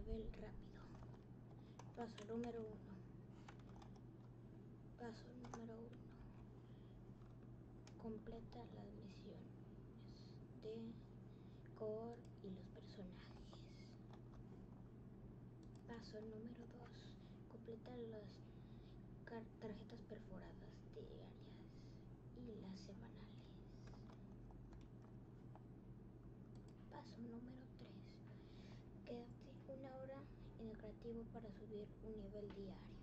nivel rápido. Paso número 1. Paso número 1. Completa las misiones de Core y los personajes. Paso número 2. Completa las tarjetas perforadas diarias y las semanales. Paso número 3. Quédate 1 hora en el creativo para subir un nivel diario.